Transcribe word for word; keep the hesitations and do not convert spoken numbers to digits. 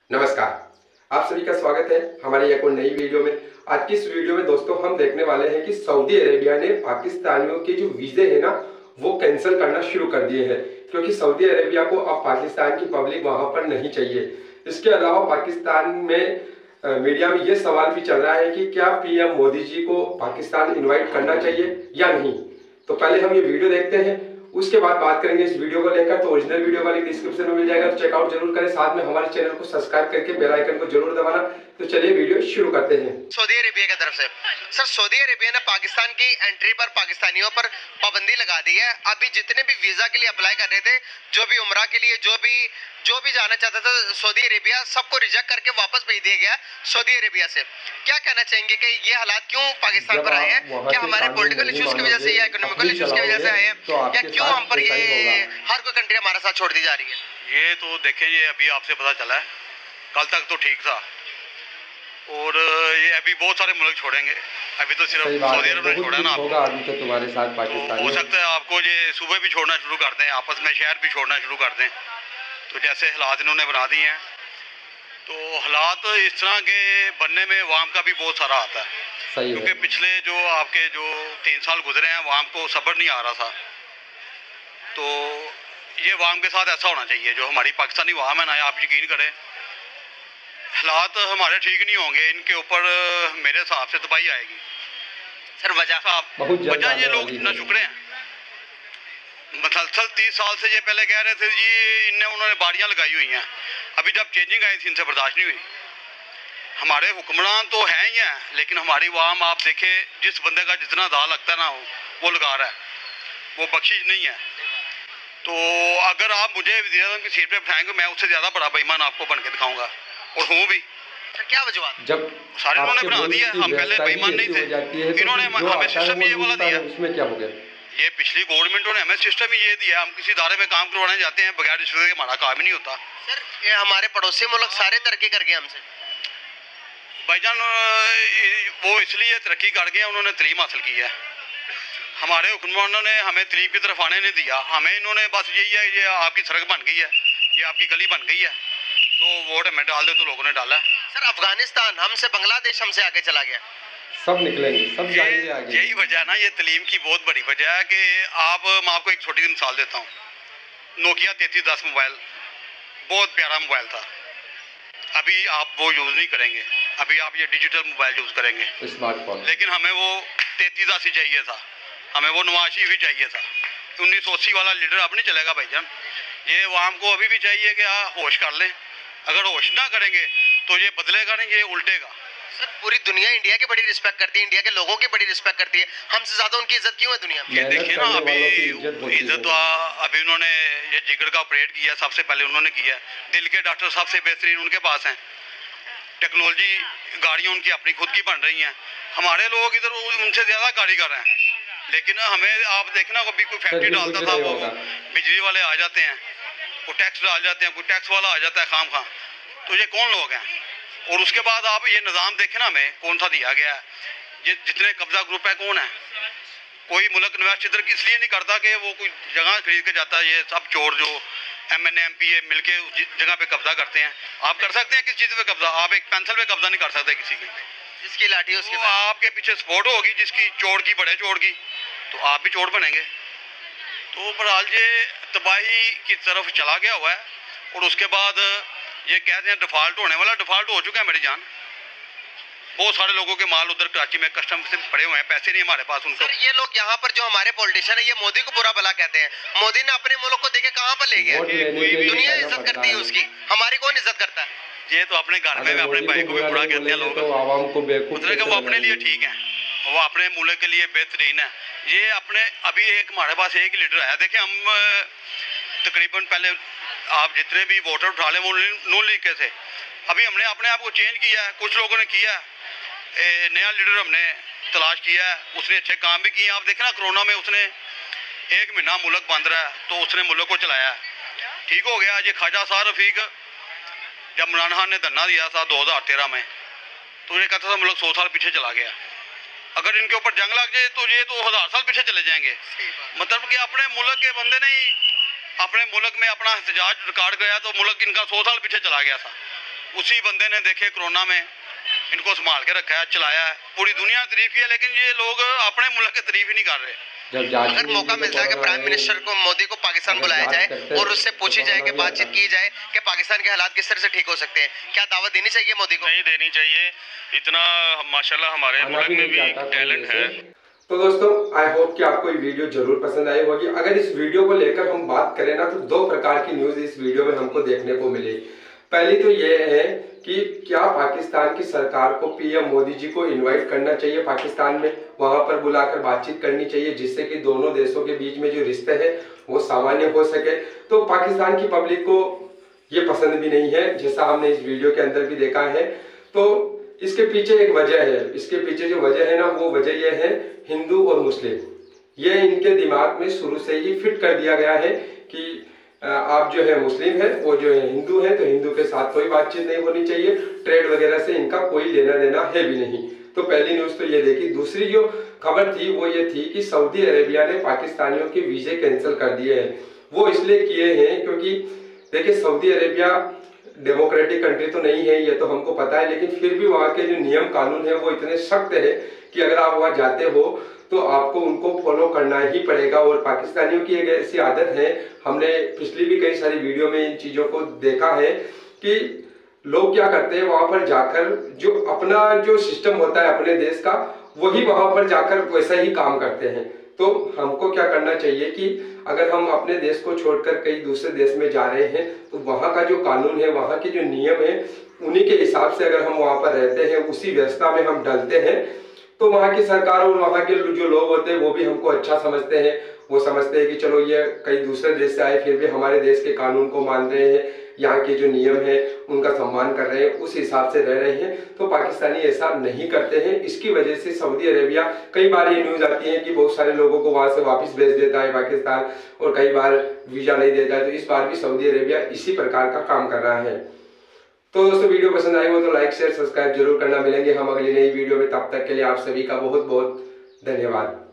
नमस्कार, आप सभी का स्वागत है हमारी एक और नई वीडियो में। आज की इस वीडियो में दोस्तों हम देखने वाले हैं कि सऊदी अरेबिया ने पाकिस्तानियों के जो वीज़े हैं ना वो कैंसिल करना शुरू कर दिए हैं, क्योंकि सऊदी अरेबिया को अब पाकिस्तान की पब्लिक वहां पर नहीं चाहिए। इसके अलावा पाकिस्तान में मीडिया में ये सवाल भी चल रहा है कि क्या पीएम मोदी जी को पाकिस्तान इन्वाइट करना चाहिए या नहीं। तो पहले हम ये वीडियो देखते हैं, उसके बाद बात करेंगे इस वीडियो को लेकर। तो ओरिजिनल वीडियो वाली डिस्क्रिप्शन में मिल जाएगा, तो चेकआउट जरूर करें। साथ में हमारे चैनल को सब्सक्राइब करके बेल आइकन को जरूर दबाना। तो चलिए वीडियो शुरू करते हैं। सऊदी अरेबिया की तरफ से सर, सऊदी अरेबिया ने पाकिस्तान की एंट्री पर पाकिस्तानियों पर पाबंदी लगा दी है। अभी जितने भी वीजा के लिए अप्लाई कर रहे थे, जो भी उम्रा के लिए जो भी जो भी जाना चाहता था सऊदी अरेबिया, सबको रिजेक्ट करके वापस भेज दिया गया सऊदी अरेबिया से। क्या कहना चाहेंगे कि ये हालात क्यों पाकिस्तान पर आए हैं? क्या हमारे पॉलिटिकल इश्यूज की वजह से या इकोनॉमिकल इश्यूज की वजह से आए हैं, या क्यों हम पर ये हर कोई कंट्री हमारे साथ छोड़ दी जा रही है? ये तो देखें, ये अभी आपसे पता चला है, कल तक तो ठीक था और ये अभी बहुत सारे मुल्क छोड़ेंगे। अभी तो सिर्फ सऊदी अरब ने छोड़ा ना आपको। अभी तो तुम्हारे साथ पाकिस्तान तो हो सकता है आपको ये सुबह भी छोड़ना शुरू कर दें, आपस में शहर भी छोड़ना शुरू कर दें। तो जैसे हालात इन्होंने बना दिए हैं, तो हालात इस तरह के बनने में वाम का भी बहुत सारा आता है, क्योंकि पिछले जो आपके जो तीन साल गुजरे हैं वाम को सब्र नहीं आ रहा था। तो ये वाम के साथ ऐसा होना चाहिए, जो हमारी पाकिस्तानी वाम है ना, आप यकीन करें हालात हमारे ठीक नहीं होंगे, इनके ऊपर मेरे हिसाब से तबाही आएगी। सर वजह वजह ये लोग ना शुक्र हैं, मसलसल तीस साल से ये पहले कह रहे थे जी इनने उन्होंने बाड़ियाँ लगाई हुई हैं। अभी जब चेंजिंग आई थी इनसे बर्दाश्त नहीं हुई। हमारे हुक्मरान तो हैं ही हैं, लेकिन हमारी वाम आप देखें, जिस बंदे का जितना दाल लगता है ना वो लगा रहा है, वो बख्शिश नहीं है। तो अगर आप मुझे वज़ीर-ए-आज़म की सीट पे बिठाएंगे, मैं उससे ज़्यादा बड़ा बेईमान आपको बन के दिखाऊंगा, और हूँ भी। क्या वजह? जब सारे उन्होंने बना दिया, हम पहले बेईमान नहीं थे, इन्होंने हमें सिस्टम ये वाला दिया। इसमें क्या हो गया? ये पिछली गवर्नमेंटों ने हमें सिस्टम ही ये दिया, हम किसी इदारे में काम करवाने जाते हैं बगैर रिश्वत के, हमारा काम ही नहीं होता। सर ये हमारे पड़ोसी मुल्क सारे तरक्की कर गए हमसे भाईजान, वो इसलिए तरक्की कर गए, उन्होंने तलीम हासिल की है। हमारे हुक्मरानों ने हमें तलीम की तरफ आने नहीं दिया। हमें इन्होंने बस यही है, ये आपकी सड़क बन गई है, ये आपकी गली बन गई है, तो वोट हमें डाल दे, तो लोगों ने डाला। सर अफगानिस्तान हमसे, बांग्लादेश हमसे आगे चला गया, सब निकलेंगे, सब जाएंगे आगे। यही वजह है ना, ये तलीम की बहुत बड़ी वजह है कि आप, मैं आपको एक छोटी सी मिसाल देता हूँ। नोकिया तैतीस दस मोबाइल बहुत प्यारा मोबाइल था, अभी आप वो यूज़ नहीं करेंगे, अभी आप ये डिजिटल मोबाइल यूज़ करेंगे, स्मार्टफोन। लेकिन हमें वो तैतीस अस्सी चाहिए था, हमें वो नवाशी भी चाहिए था। उन्नीस सौ अस्सी वाला लीडर अब नहीं चलेगा भाईजान। ये वाम को अभी भी चाहिए कि हाँ होश कर लें। अगर होश ना करेंगे तो ये बदलेगा नहीं, ये उल्टेगा। सर पूरी दुनिया इंडिया की बड़ी रिस्पेक्ट करती है, इंडिया के लोगों की बड़ी रिस्पेक्ट करती है, हमसे ज्यादा उनकी इज्जत क्यों है दुनिया में? ये देखिए ना, अभी इज्जत तो अभी उन्होंने ये जिगर का ऑपरेट किया, सबसे पहले उन्होंने किया। दिल के डॉक्टर सबसे बेहतरीन उनके पास हैं, टेक्नोलॉजी गाड़ियाँ उनकी अपनी खुद की बन रही हैं। हमारे लोग इधर उनसे ज़्यादा कारीगर हैं, लेकिन हमें आप देखना, कभी कोई फैक्ट्री डालता था वो बिजली वाले आ जाते हैं, वो टैक्स डाल जाते हैं, कोई टैक्स वाला आ जाता है खाम खाम। तो ये कौन लोग हैं? और उसके बाद आप ये निज़ाम देखें ना, हमें कौन सा दिया गया है, ये जितने कब्जा ग्रुप है कौन है? कोई मुल्क इन्वेस्ट इधर इसलिए नहीं करता कि वो कोई जगह खरीद के जाता है। ये सब चोर जो M N M P A मिल के उस जगह पे कब्जा करते हैं। आप कर सकते हैं किस चीज़ पे कब्जा? आप एक पेंसिल पे कब्जा नहीं कर सकते किसी की, जिसकी लाठी उसके तो आपके पीछे सपोर्ट होगी, जिसकी चोर की बड़े चोर की, तो आप भी चोर बनेंगे। तो बहरहाल ये तबाही की तरफ चला गया हुआ है। और उसके बाद ये कहते हैं डिफ़ॉल्ट होने वाला, डिफ़ॉल्ट हो चुका है मेरी जान। बहुत सारे लोगों के माल उधर कराची में कस्टम से पड़े हुए हैं, पैसे नहीं हमारे पास उनको। सर ये लोग यहाँ पर जो हमारे पॉलिटिशियन है, ये मोदी को बुरा भला कहते हैं। मोदी ने अपने मुल्क को देखे कहाँ पर ले गया? दुनिया इज्जत करती है उसकी, हमारी कौन इज्जत करता है? ये तो अपने घर में अपने भाई को भी बुरा कहते हैं लोग, मतलब कि वो अपने लिए ठीक है, वो अपने मुल्क के लिए बेहतरीन है। ये अपने, अभी एक हमारे पास एक लीडर आया, देखिए हम तकरीबन पहले आप जितने भी वोटर उठा लें वो नून लीग के थे। अभी हमने अपने आप को चेंज किया है, कुछ लोगों ने किया, नया लीडर हमने तलाश किया है, उसने अच्छे काम भी किए। आप देखें ना, कोरोना में उसने एक महीना मुल्क बंद रहा है, तो उसने मुल्क को चलाया, ठीक हो गया। ये ख्वाजा साहब रफीक, जब इमरान खान ने धरना दिया था दो हज़ार तेरह में, तो ये कहता था मुल्क सौ साल पीछे चला गया। अगर इनके ऊपर जंग लग जाए तो ये तो हज़ार साल पीछे चले जाएंगे। मतलब कि अपने मुल्क के बंदे नहीं, अपने मुल्क में अपना एहतजाज रिकॉर्ड गया तो मुल्क इनका सौ साल पीछे चला गया था। उसी बंदे ने देखे कोरोना में इनको संभाल के रखा है, चलाया है, पूरी दुनिया ने तारीफ की है, लेकिन ये लोग अपने मुल्क की तारीफ ही नहीं कर रहे। अगर मौका मिलता है कि प्राइम मिनिस्टर को मोदी को पाकिस्तान बुलाया जाए और उससे पूछी जाए कि बातचीत की जाए कि पाकिस्तान के हालात किस तरह से ठीक हो सकते हैं, क्या दावत देनी चाहिए मोदी को? नहीं देनी चाहिए, इतना माशाल्लाह हमारे मुल्क में भी टैलेंट है। तो दोस्तों आई होप कि आपको ये वीडियो जरूर पसंद आई होगी। अगर इस वीडियो को लेकर हम बात करें ना तो दो प्रकार की न्यूज़ इस वीडियो में हमको देखने को मिली। पहली तो ये है कि क्या पाकिस्तान की सरकार को पीएम मोदी जी को इनवाइट करना चाहिए पाकिस्तान में, वहां पर बुलाकर बातचीत करनी चाहिए जिससे कि दोनों देशों के बीच में जो रिश्ते हैं वो सामान्य हो सके। तो पाकिस्तान की पब्लिक को ये पसंद भी नहीं है, जैसा हमने इस वीडियो के अंदर भी देखा है। तो इसके पीछे एक वजह है, इसके पीछे जो वजह है ना वो वजह यह है हिंदू और मुस्लिम, ये इनके दिमाग में शुरू से ही फिट कर दिया गया है कि आप जो है मुस्लिम है, वो जो है हिंदू है, तो हिंदू के साथ कोई बातचीत नहीं होनी चाहिए, ट्रेड वगैरह से इनका कोई लेना देना है भी नहीं। तो पहली न्यूज़ तो ये देखी। दूसरी जो खबर थी वो ये थी कि सऊदी अरेबिया ने पाकिस्तानियों के वीजे कैंसिल कर दिए हैं। वो इसलिए किए हैं क्योंकि देखिए सऊदी अरेबिया डेमोक्रेटिक कंट्री तो नहीं है, ये तो हमको पता है, लेकिन फिर भी वहाँ के जो नियम कानून है वो इतने सख्त है कि अगर आप वहाँ जाते हो तो आपको उनको फॉलो करना ही पड़ेगा। और पाकिस्तानियों की एक ऐसी आदत है, हमने पिछली भी कई सारी वीडियो में इन चीज़ों को देखा है कि लोग क्या करते हैं वहाँ पर जाकर जो अपना जो सिस्टम होता है अपने देश का वही वहाँ पर जाकर वैसा ही काम करते हैं। तो हमको क्या करना चाहिए कि अगर हम अपने देश को छोड़कर कई दूसरे देश में जा रहे हैं तो वहाँ का जो कानून है, वहाँ के जो नियम है, उन्हीं के हिसाब से अगर हम वहाँ पर रहते हैं, उसी व्यवस्था में हम डलते हैं, तो वहाँ की सरकार और वहाँ के जो लोग होते हैं वो भी हमको अच्छा समझते हैं। वो समझते हैं कि चलो ये कई दूसरे देश से आए फिर भी हमारे देश के कानून को मान रहे हैं, यहाँ के जो नियम है उनका सम्मान कर रहे हैं, उस हिसाब से रह रहे हैं। तो पाकिस्तानी ऐसा नहीं करते हैं। इसकी वजह से सऊदी अरेबिया, कई बार ये न्यूज़ आती है कि बहुत सारे लोगों को वहाँ से वापस भेज देता है पाकिस्तान, और कई बार वीज़ा नहीं देता है। तो इस बार भी सऊदी अरेबिया इसी प्रकार का काम कर रहा है। तो दोस्तों वीडियो पसंद आई हो तो लाइक शेयर सब्सक्राइब जरूर करना। मिलेंगे हम अगली नई वीडियो में, तब तक के लिए आप सभी का बहुत बहुत धन्यवाद।